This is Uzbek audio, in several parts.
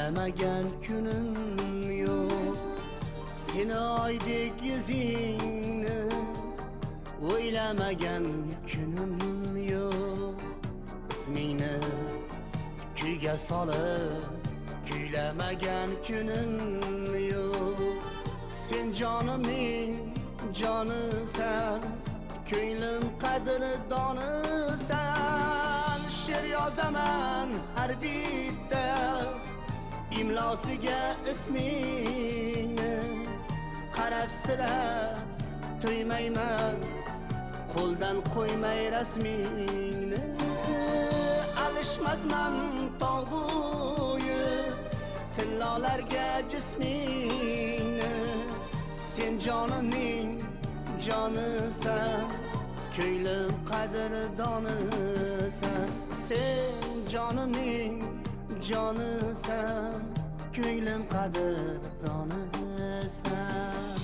Güylemagan kunim yok. Seni oydek yuzingni o'ylamagan kunim yok. İsmingni kuyga solib kuylamagan kunim yok. Sen jonimning jonisan, ko'nglim qadrdonisan. She'r yozaman har bitta imlosiga ismingni, qarab sira to'ymayman qo'ldan qo'ymay rasmingni. Alishmasman tog' bo'yi tillolarga jismingni. Sen jonimning jonisan, ko'nglim qadrdonisan. Sen jonimning jonisan, ko'nglim qadrdonisan.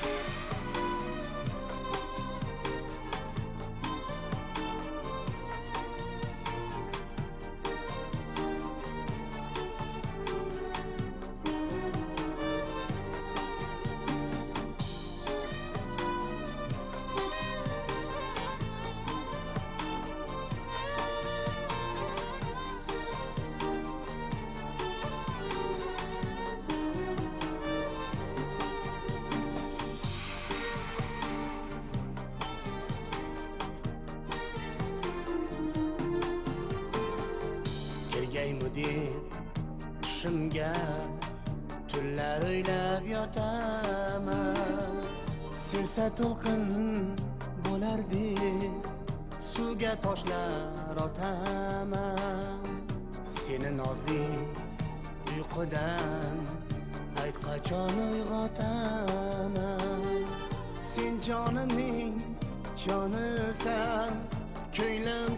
Kirgaymudek tushimga tunlar o'ylab yotaman. Sensa to'lqin bo'lardek suvga toshlar otaman. Seni nozli uyqudan ayt qachon uyg'otaman. Sen jonimning jonisan, ko'nglim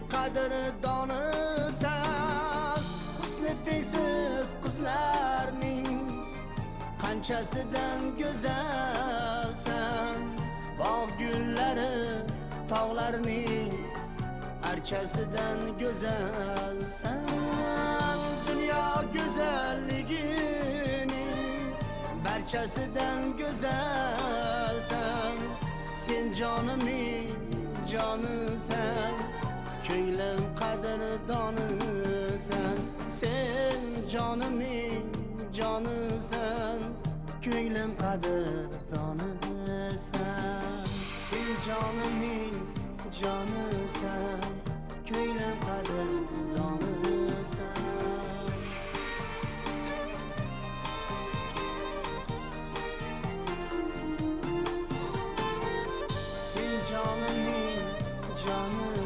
qadrdonisan. Husni tengsiz qizlarning qanchasidan go'zalsan. Bog' gullari tog'larning archasidan go'zalsan. Dunyo go'zalligining barchasidan go'zalsan. Sen jonimning jonisan, ko'nglim qadrdonisan. Sen jonimning jonisan, ko'nglim qadrdonisan. Sen jonimning jonisan, ko'nglim qadrdonisan. Sen jonimning jonisan.